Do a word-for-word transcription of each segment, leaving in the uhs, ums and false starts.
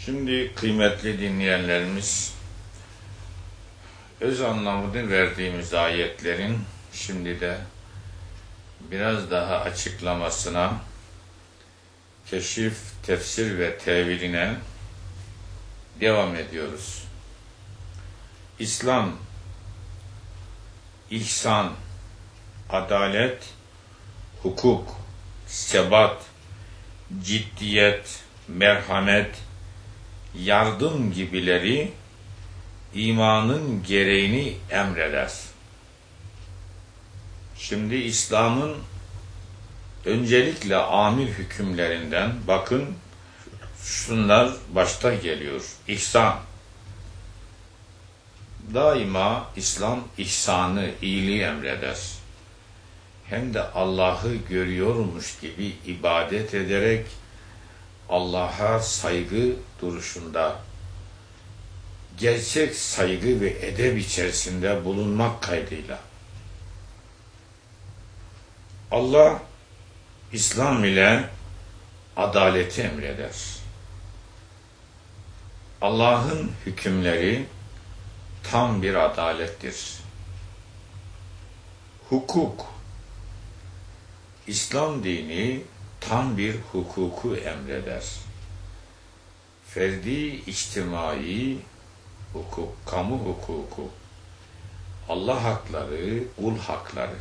Şimdi kıymetli dinleyenlerimiz, öz anlamını verdiğimiz ayetlerin şimdi de biraz daha açıklamasına, keşif, tefsir ve teviline devam ediyoruz. İslam, ihsan, adalet, hukuk, sebat, ciddiyet, merhamet, yardım gibileri imanın gereğini emreder. Şimdi İslam'ın öncelikle amir hükümlerinden bakın şunlar başta geliyor. İhsan. Daima İslam ihsanı, iyiliği emreder. Hem de Allah'ı görüyormuş gibi ibadet ederek Allah'a saygı duruşunda, gerçek saygı ve edep içerisinde bulunmak kaydıyla. Allah, İslam ile adaleti emreder. Allah'ın hükümleri tam bir adalettir. Hukuk, İslam dini tam bir hukuku emreder. Ferdi, içtimai hukuk, kamu hukuku, Allah hakları, kul hakları,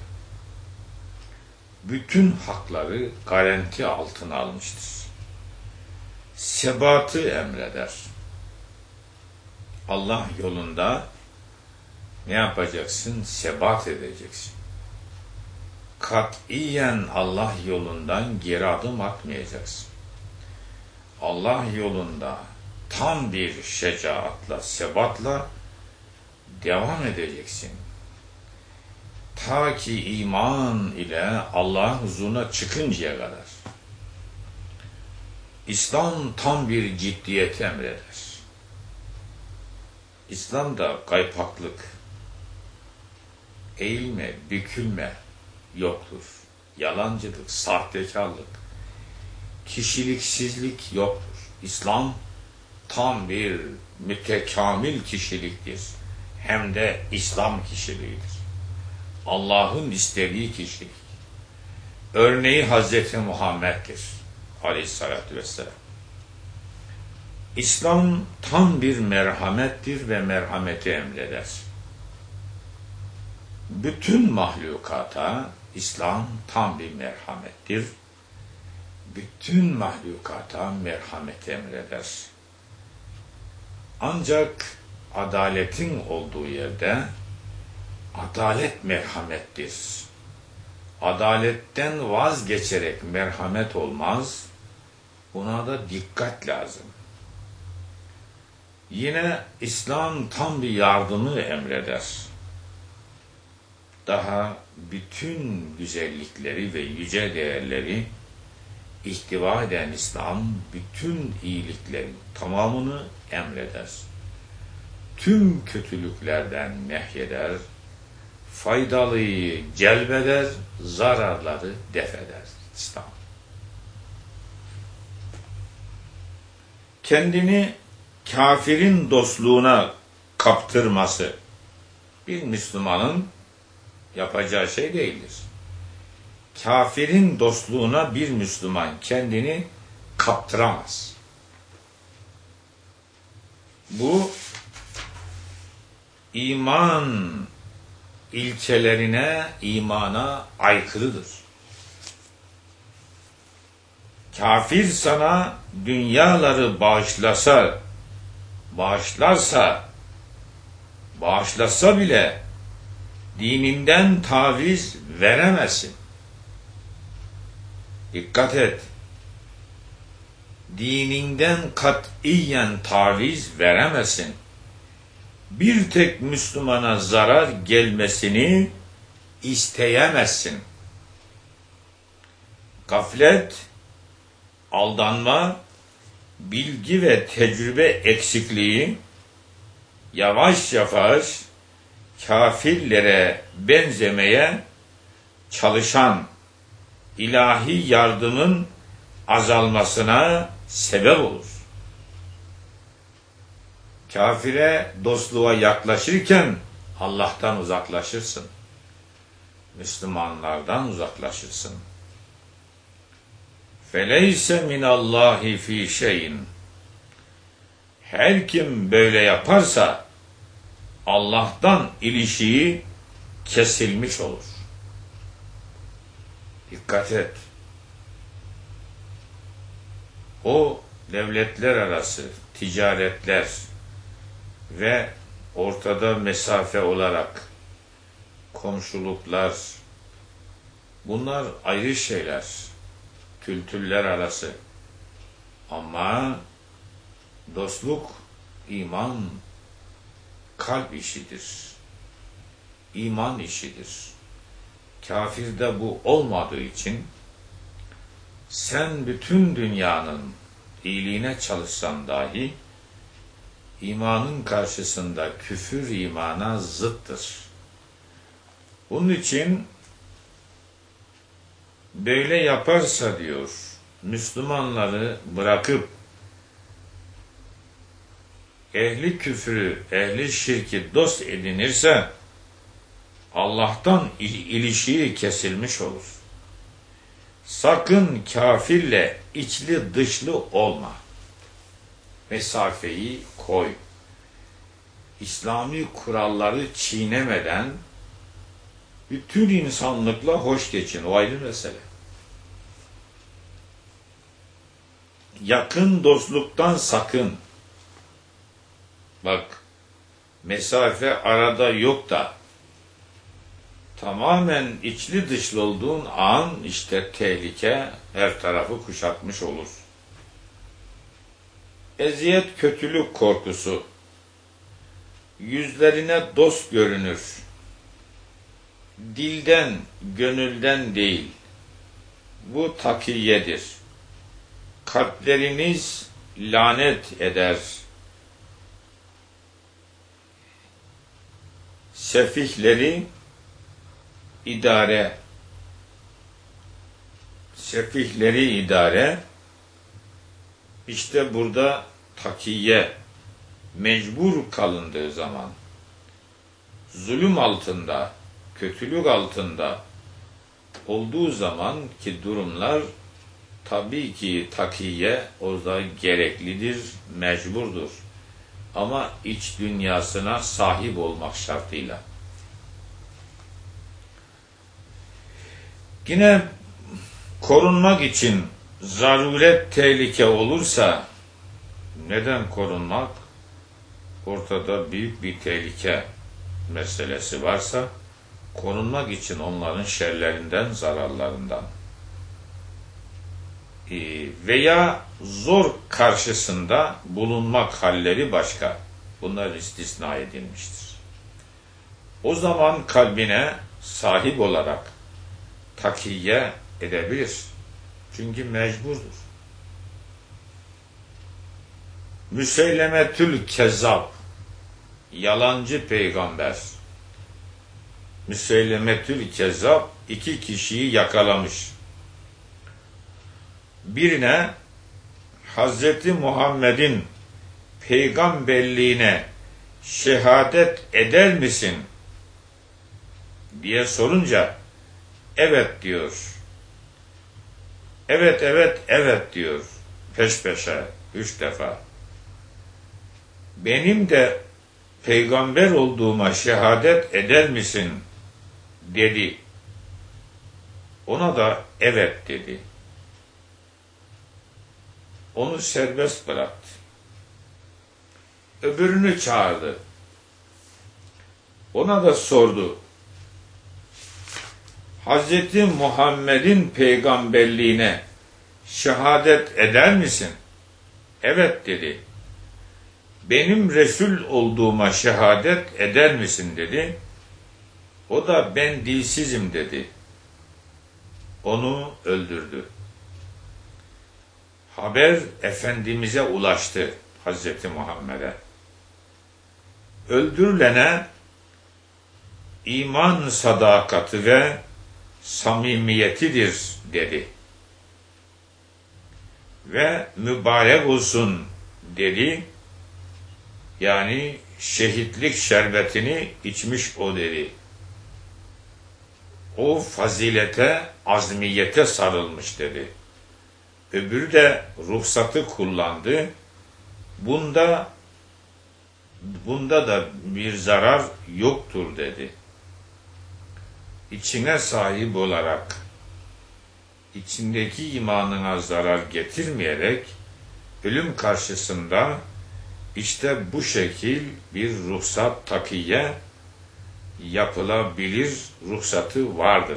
bütün hakları garanti altına almıştır. Sebatı emreder. Allah yolunda ne yapacaksın? Sebat edeceksin. Katiyen Allah yolundan geri adım atmayacaksın. Allah yolunda tam bir şecaatla, sebatla devam edeceksin. Ta ki iman ile Allah'ın huzuruna çıkıncaya kadar. İslam tam bir ciddiyeti emreder. İslam'da kaypaklık, eğilme, bükülme yoktur. Yalancılık, sahtekarlık, kişiliksizlik yoktur. İslam tam bir mütekamil kişiliktir. Hem de İslam kişiliğidir. Allah'ın istediği kişilik. Örneği Hazreti Muhammed'dir. Aleyhissalatü vesselam. İslam tam bir merhamettir ve merhameti emreder. Bütün mahlukata İslam tam bir merhamettir. Bütün mahlukata merhamet emreder. Ancak adaletin olduğu yerde adalet merhamettir. Adaletten vazgeçerek merhamet olmaz. Buna da dikkat lazım. Yine İslam tam bir yardımı emreder. Daha bütün güzellikleri ve yüce değerleri ihtiva eden İslam bütün iyiliklerin tamamını emreder. Tüm kötülüklerden nehyeder, faydalıyı celbeder, zararları defeder İslam. Kendini kafirin dostluğuna kaptırması bir Müslümanın yapacağı şey değildir. Kafirin dostluğuna bir Müslüman kendini kaptıramaz. Bu iman ilkelerine, imana aykırıdır. Kafir sana dünyaları bağışlasa, bağışlarsa, bağışlasa bile dininden taviz veremezsin. Dikkat et. Dininden katiyen taviz veremezsin. Bir tek Müslümana zarar gelmesini isteyemezsin. Gaflet, aldanma, bilgi ve tecrübe eksikliği yavaş yavaş kafirlere benzemeye çalışan ilahi yardımın azalmasına sebep olur. Kafire dostluğa yaklaşırken Allah'tan uzaklaşırsın. Müslümanlardan uzaklaşırsın. Feleyse minallahi fi şeyin. Her kim böyle yaparsa Allah'tan ilişiği kesilmiş olur. Dikkat et. O devletler arası ticaretler ve ortada mesafe olarak komşuluklar, bunlar ayrı şeyler. Kültürler arası. Ama dostluk, iman, kalp işidir. İman işidir. Kafirde bu olmadığı için sen bütün dünyanın iyiliğine çalışsan dahi imanın karşısında küfür imana zıttır. Bunun için böyle yaparsa diyor, Müslümanları bırakıp ehli küfrü, ehli şirki dost edinirse Allah'tan ilişiği kesilmiş olur. Sakın kafirle içli dışlı olma. Mesafeyi koy. İslami kuralları çiğnemeden bütün insanlıkla hoş geçin. O ayrı mesele. Yakın dostluktan sakın. Bak, mesafe arada yok da tamamen içli dışlı olduğun an işte tehlike her tarafı kuşatmış olur. Eziyet, kötülük korkusu yüzlerine dost görünür. Dilden, gönülden değil. Bu takiyedir. Kalpleriniz lanet eder. Sefihleri idare sefihleri idare işte burada takiye mecbur kalındığı zaman zulüm altında, kötülük altında olduğu zaman ki durumlar tabii ki takiye orada gereklidir, mecburdur. Ama iç dünyasına sahip olmak şartıyla. Yine korunmak için zaruret tehlike olursa neden korunmak? Ortada büyük bir tehlike meselesi varsa korunmak için onların şerlerinden, zararlarından veya zor karşısında bulunmak halleri başka. Bunlar istisna edilmiştir. O zaman kalbine sahip olarak takiye edebilir. Çünkü mecburdur. Müseylemetül Kezzab, yalancı peygamber. Müseylemetül Kezzab iki kişiyi yakalamış. Birine Hazreti Muhammed'in peygamberliğine şehadet eder misin diye sorunca evet diyor. Evet, evet, evet diyor. Peş peşe, üç defa. Benim de peygamber olduğuma şehadet eder misin dedi. Ona da evet dedi. Onu serbest bıraktı. Öbürünü çağırdı. Ona da sordu. Hazreti Muhammed'in peygamberliğine şehadet eder misin? Evet dedi. Benim Resul olduğuma şehadet eder misin dedi. O da ben dilsizim dedi. Onu öldürdü. Haber Efendimiz'e ulaştı, Hazreti Muhammed'e. Öldürülene iman sadakati ve samimiyetidir dedi. Ve mübarek olsun dedi. Yani şehitlik şerbetini içmiş o dedi. O fazilete, azmiyete sarılmış dedi. Öbürü de ruhsatı kullandı. Bunda bunda da bir zarar yoktur dedi. İçine sahip olarak içindeki imanına zarar getirmeyerek ölüm karşısında işte bu şekil bir ruhsat takiye yapılabilir ruhsatı vardır.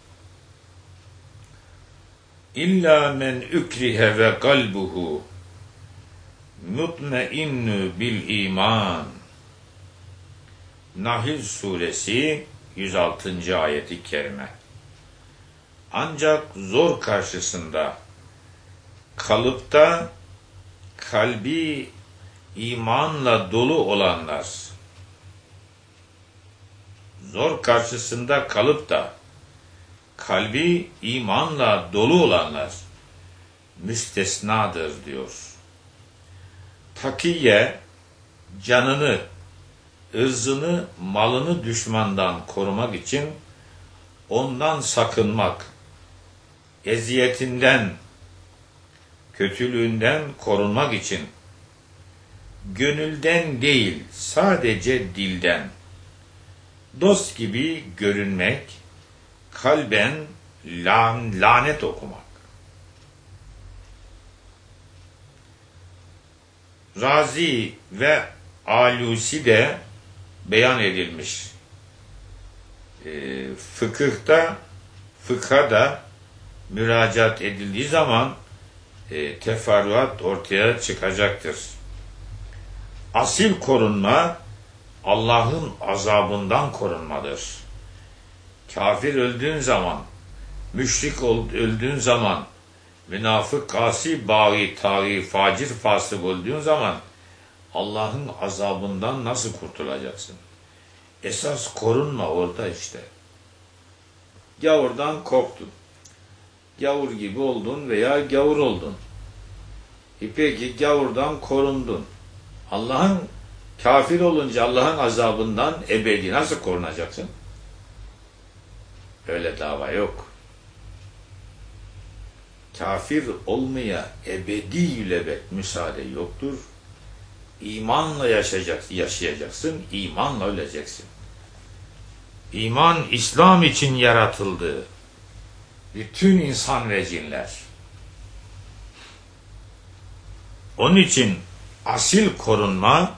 İlla men ukrihe ve kalbuhu mutmainnü bil iman. Nahl suresi yüz altıncı ayeti kerime. Ancak zor karşısında kalıp da kalbi imanla dolu olanlar, zor karşısında kalıp da kalbi imanla dolu olanlar müstesnadır diyor. Takiye, canını, ırzını, malını düşmandan korumak için ondan sakınmak, eziyetinden, kötülüğünden korunmak için gönülden değil, sadece dilden dost gibi görünmek, kalben lan, lanet okumak. Razi ve Alusi de beyan edilmiş. E, fıkıhta, fıkha da müracaat edildiği zaman e, teferruat ortaya çıkacaktır. Asil korunma, Allah'ın azabından korunmadır. Kafir öldüğün zaman, müşrik öldüğün zaman, münafık, kasi, bağî, tağî, facir, fasık öldüğün zaman Allah'ın azabından nasıl kurtulacaksın? Esas korunma orada işte. Gavurdan korktun. Gavur gibi oldun veya gavur oldun. E peki gavurdan korundun. Allah'ın kafir olunca Allah'ın azabından ebedi nasıl korunacaksın? Öyle dava yok. Kafir olmaya ebedi yülebet müsaade yoktur. İmanla yaşayacaksın, yaşayacaksın, imanla öleceksin. İman, İslam için yaratıldı. Bütün insan ve cinler. Onun için asil korunma,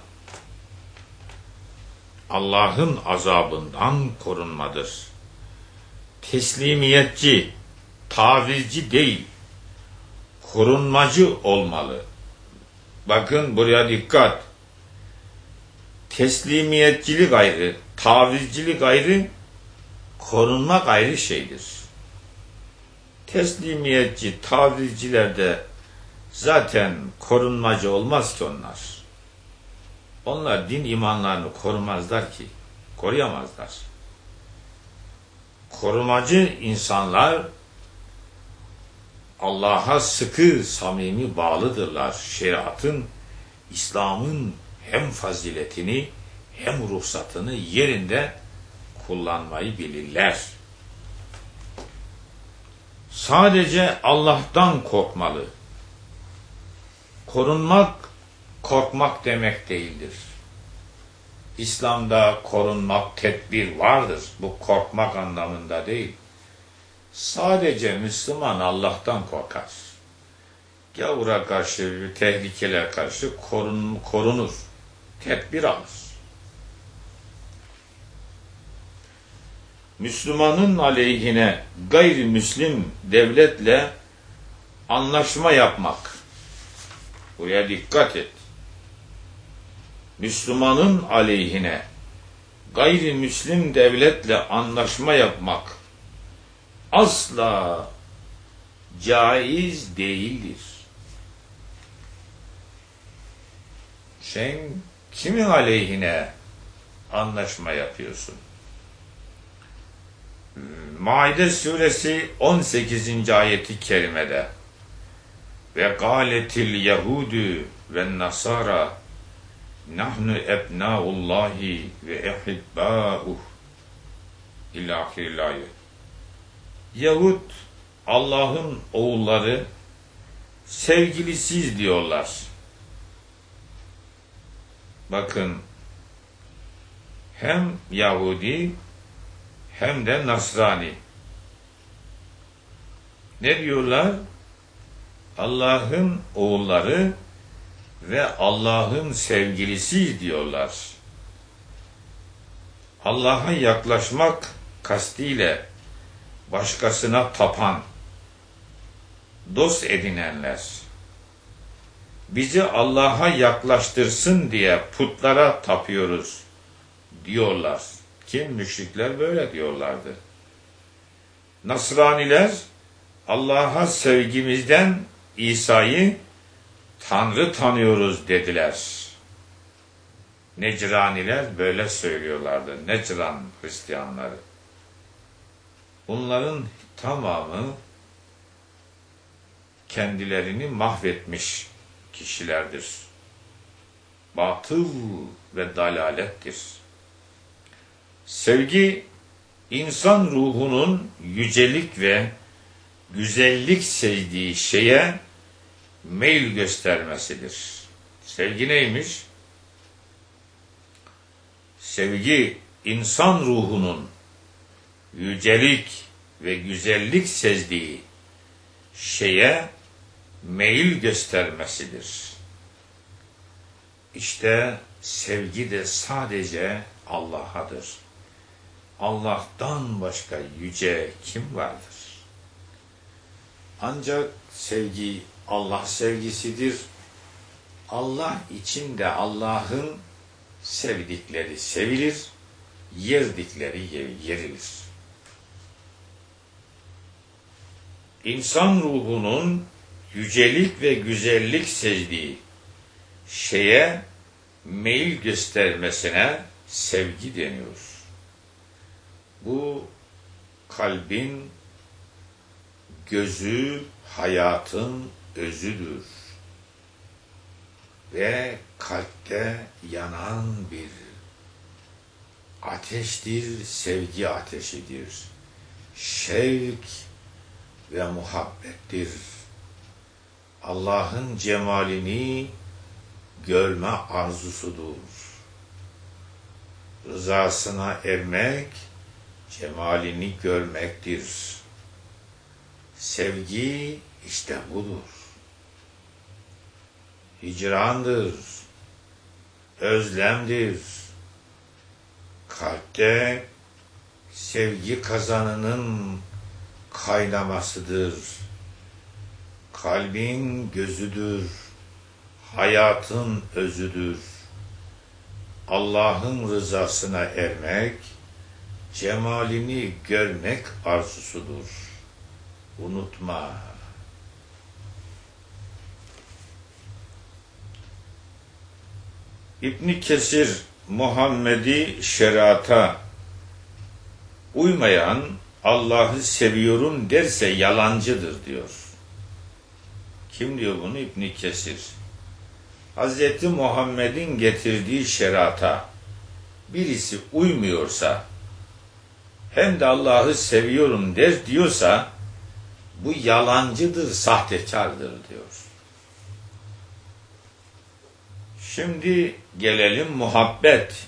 Allah'ın azabından korunmadır. Teslimiyetçi, tavizci değil, korunmacı olmalı. Bakın buraya dikkat. Teslimiyetçilik ayrı, tavizcilik ayrı, korunmak ayrı şeydir. Teslimiyetçi, tavizcilerde zaten korunmacı olmaz ki onlar. Onlar din imanlarını korumazlar ki, koruyamazlar. Korumacı insanlar Allah'a sıkı, samimi bağlıdırlar. Şeriatın, İslam'ın hem faziletini hem ruhsatını yerinde kullanmayı bilirler. Sadece Allah'tan korkmalı. Korunmak, korkmak demek değildir. İslam'da korunmak, tedbir vardır. Bu korkmak anlamında değil. Sadece Müslüman Allah'tan korkar. Gavura karşı, tehlikelere karşı korun, korunur. Tedbir alır. Müslümanın aleyhine gayrimüslim devletle anlaşma yapmak. Buraya dikkat et. Müslümanın aleyhine gayrimüslim devletle anlaşma yapmak asla caiz değildir. Sen kimin aleyhine anlaşma yapıyorsun? Maide suresi on sekizinci ayeti kerimede ve gâletil yehûdü ve nasara nahnu ebnaullahi ve ehibbâuh ilâhiril ayet. Yahut Allah'ın oğulları, sevgilisiz diyorlar. Bakın, hem Yahudi hem de Nasrani. Ne diyorlar? Allah'ın oğulları ve Allah'ın sevgilisi diyorlar. Allah'a yaklaşmak kastiyle başkasına tapan, dost edinenler, bizi Allah'a yaklaştırsın diye putlara tapıyoruz diyorlar. Kim? Müşrikler böyle diyorlardı. Nasraniler Allah'a sevgimizden İsa'yı Tanrı tanıyoruz dediler. Necraniler böyle söylüyorlardı. Necran Hristiyanları. Bunların tamamı kendilerini mahvetmiş kişilerdir. Batıl ve dalalettir. Sevgi, insan ruhunun yücelik ve güzellik sevdiği şeye meyil göstermesidir. Sevgi neymiş? Sevgi, insan ruhunun yücelik ve güzellik sezdiği şeye meyil göstermesidir. İşte sevgi de sadece Allah'adır. Allah'tan başka yüce kim vardır? Ancak sevgi Allah sevgisidir. Allah için de Allah'ın sevdikleri sevilir, yerdikleri yerilir. İnsan ruhunun yücelik ve güzellik sezdiği şeye meyil göstermesine sevgi deniyor. Bu kalbin gözü, hayatın özüdür. Ve kalpte yanan bir ateştir, sevgi ateşidir. Şevk ve muhabbettir. Allah'ın cemalini görme arzusudur. Rızasına ermek, cemalini görmektir. Sevgi işte budur. Hicrandır, özlemdir. Kalpte sevgi kazanının kaynamasıdır. Kalbin gözüdür, hayatın özüdür. Allah'ın rızasına ermek, cemalini görmek arzusudur. Unutma. İbn Kesir, Muhammedi şeriata uymayan Allah'ı seviyorum derse yalancıdır diyor. Kim diyor bunu? İbn Kesir. Hazreti Muhammed'in getirdiği şeriata birisi uymuyorsa, hem de Allah'ı seviyorum der diyorsa, bu yalancıdır, sahtekardır diyor. Şimdi gelelim muhabbet.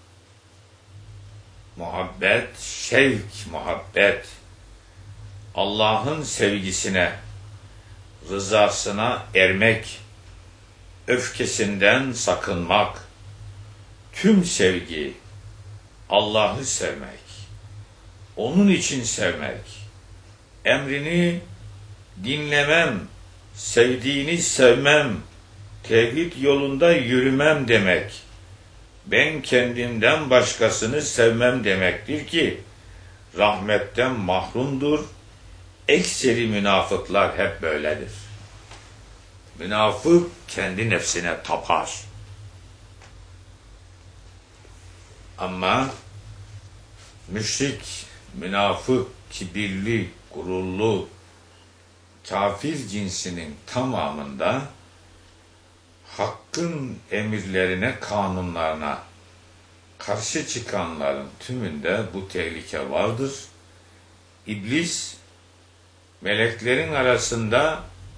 Muhabbet, şevk, muhabbet. Allah'ın sevgisine, rızasına ermek, öfkesinden sakınmak, tüm sevgi, Allah'ı sevmek, onun için sevmek, emrini dinlemem, sevdiğini sevmem, tevhid yolunda yürümem demek, ben kendimden başkasını sevmem demektir ki, rahmetten mahrumdur. Ekseri münafıklar hep böyledir. Münafık kendi nefsine tapar. Ama müşrik, münafık, kibirli, gururlu, kafir cinsinin tamamında Hakkın emirlerine, kanunlarına karşı çıkanların tümünde bu tehlike vardır. İblis, meleklerin arasında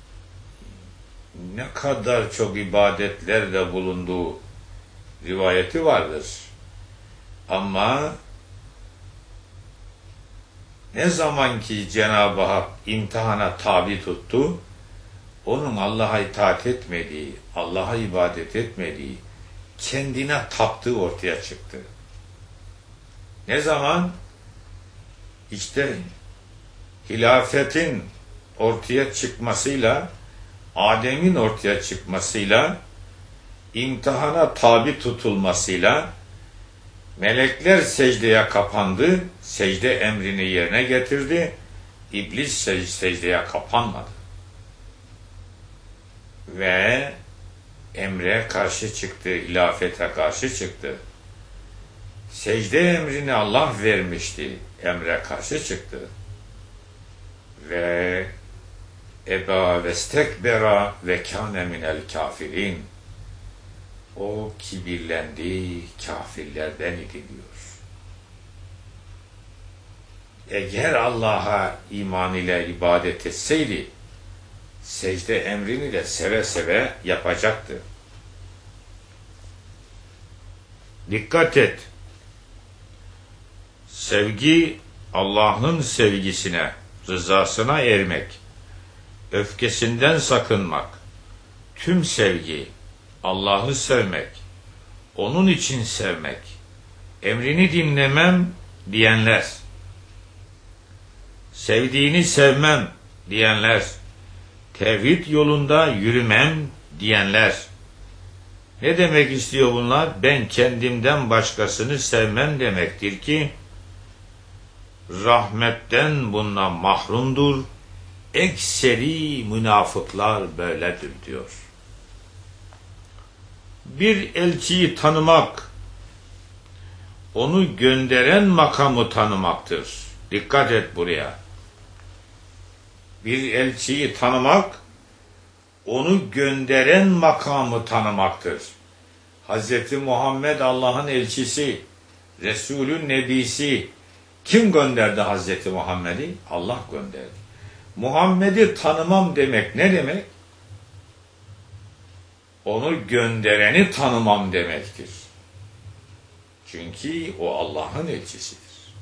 ne kadar çok ibadetlerde bulunduğu rivayeti vardır. Ama ne zaman ki Cenab-ı Hak imtihana tabi tuttu, onun Allah'a itaat etmediği, Allah'a ibadet etmediği, kendine taptığı ortaya çıktı. Ne zaman? İşte hilafetin ortaya çıkmasıyla, Adem'in ortaya çıkmasıyla, imtihana tabi tutulmasıyla, melekler secdeye kapandı, secde emrini yerine getirdi, İblis secdeye kapanmadı. Ve emre karşı çıktı, hilafete karşı çıktı. Secde emrini Allah vermişti, emre karşı çıktı. Ve eba vestekbera ve kâne minel kafirin. O kibirlendi, kafirlerden idi diyor. Eğer Allah'a iman ile ibadet etseydi, secde emrini de seve seve yapacaktı. Dikkat et. Sevgi, Allah'ın sevgisine, rızasına ermek, öfkesinden sakınmak, tüm sevgi, Allah'ı sevmek, onun için sevmek, emrini dinlemem diyenler, sevdiğini sevmem diyenler, tevhid yolunda yürümem diyenler. Ne demek istiyor bunlar? Ben kendimden başkasını sevmem demektir ki, rahmetten bundan mahrumdur, ekseri münafıklar böyledir diyor. Bir elçiyi tanımak, onu gönderen makamı tanımaktır. Dikkat et buraya. Bir elçiyi tanımak, onu gönderen makamı tanımaktır. Hazreti Muhammed Allah'ın elçisi, Resulün nebisi. Kim gönderdi Hazreti Muhammed'i? Allah gönderdi. Muhammed'i tanımam demek ne demek? Onu göndereni tanımam demektir. Çünkü o Allah'ın elçisidir.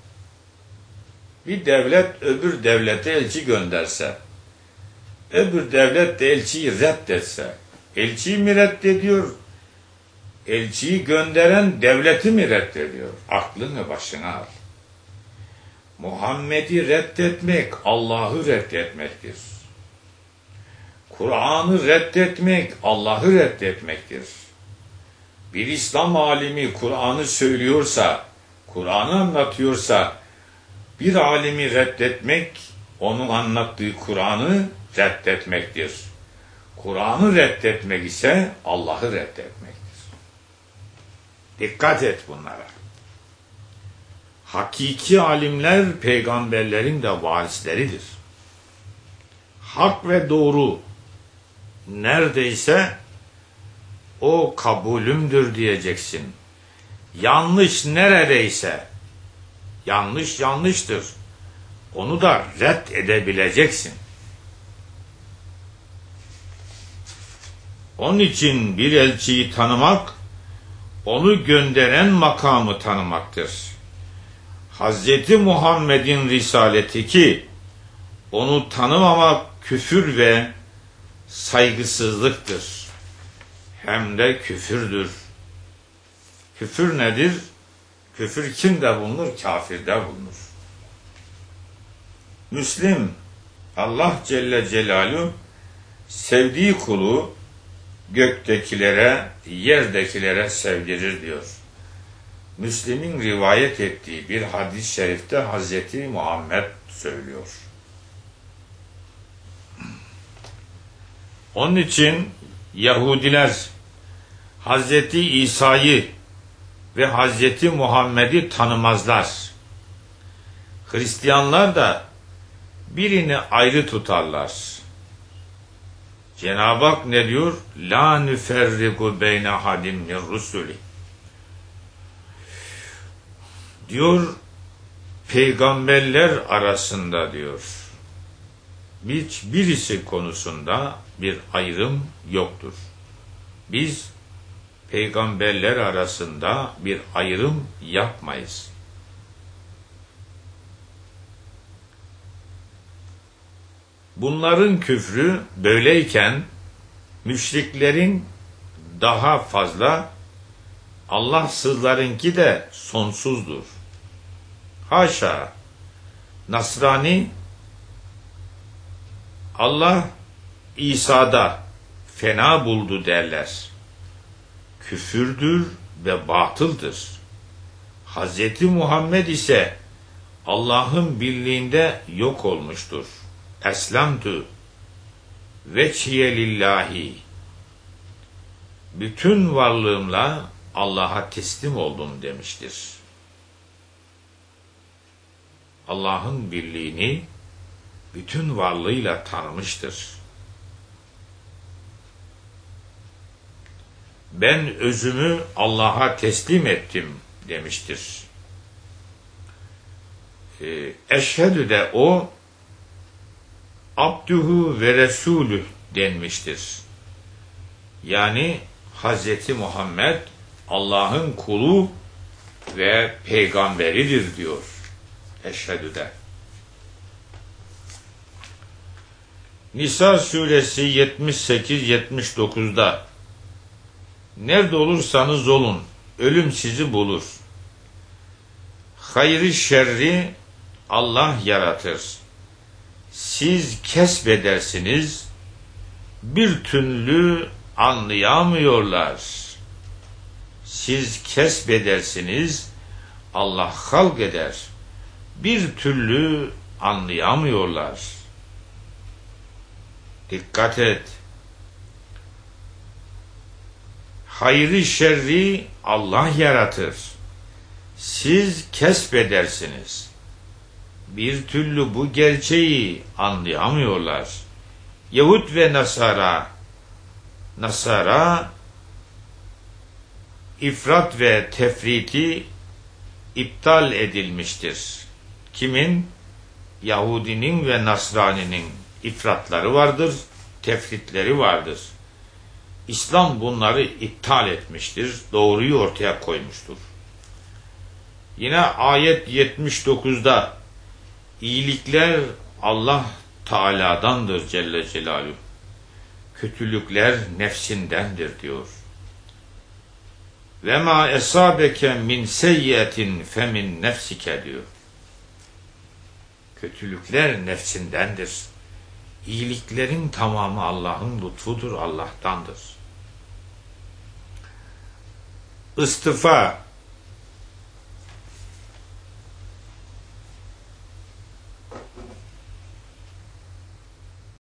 Bir devlet öbür devlete elçi gönderse, öbür devlet de elçiyi reddetse, elçiyi mi reddediyor? Elçiyi gönderen devleti mi reddediyor? Aklını başına al. Muhammed'i reddetmek, Allah'ı reddetmektir. Kur'an'ı reddetmek, Allah'ı reddetmektir. Bir İslam alimi Kur'an'ı söylüyorsa, Kur'an'ı anlatıyorsa, bir alimi reddetmek, onun anlattığı Kur'an'ı reddetmektir. Kur'an'ı reddetmek ise Allah'ı reddetmektir. Dikkat et bunlara. Hakiki alimler peygamberlerin de varisleridir. Hak ve doğru neredeyse o kabulümdür diyeceksin. Yanlış neredeyse, yanlış yanlıştır. Onu da red edebileceksin. Onun için bir elçiyi tanımak, onu gönderen makamı tanımaktır. Hazreti Muhammed'in risaleti ki, onu tanımamak küfür ve saygısızlıktır. Hem de küfürdür. Küfür nedir? Küfür kimde bulunur? Kafirde bulunur. Müslim, Allah Celle Celaluhu sevdiği kulu göktekilere, yerdekilere sevdirir diyor. Müslim'in rivayet ettiği bir hadis-i şerifte Hazreti Muhammed söylüyor. Onun için Yahudiler Hazreti İsa'yı ve Hazreti Muhammed'i tanımazlar. Hristiyanlar da birini ayrı tutarlar. Cenab-ı Hak ne diyor? La nüferriku beyne hadim min rusuli. Diyor, peygamberler arasında diyor, hiç birisi konusunda bir ayrım yoktur. Biz peygamberler arasında bir ayrım yapmayız. Bunların küfrü böyleyken müşriklerin daha fazla, Allahsızlarınki de sonsuzdur. Haşa, Nasrani Allah İsa'da fena buldu derler. Küfürdür ve batıldır. Hazreti Muhammed ise Allah'ın birliğinde yok olmuştur. Eslemtü veçhiye lillahi. Bütün varlığımla Allah'a teslim oldum demiştir. Allah'ın birliğini bütün varlığıyla tanımıştır. Ben özümü Allah'a teslim ettim demiştir. Eşhedü de o abdühü ve resulü denmiştir. Yani Hazreti Muhammed Allah'ın kulu ve peygamberidir diyor. Eşhedü de. Nisa suresi yetmiş sekiz yetmiş dokuzda nerede olursanız olun ölüm sizi bulur. Hayrı şerri Allah yaratır. Siz kesbedersiniz, bir türlü anlayamıyorlar. Siz kesbedersiniz, Allah halk eder. Bir türlü anlayamıyorlar. Dikkat et. Hayrı şerri Allah yaratır. Siz kesbedersiniz. Bir türlü bu gerçeği anlayamıyorlar. Yahud ve Nasara, Nasara, ifrat ve tefriti iptal edilmiştir. Kimin? Yahudinin ve Nasrani'nin ifratları vardır, tefritleri vardır. İslam bunları iptal etmiştir, doğruyu ortaya koymuştur. Yine ayet yetmiş dokuzda iyilikler Allah Teala'dandır Celle Celaluhu. Kötülükler nefsindendir diyor. Ve ma esabeke min seyyiyetin femin nefsike diyor. Kötülükler nefsindendir. İyiliklerin tamamı Allah'ın lütfudur, Allah'tandır. İstifa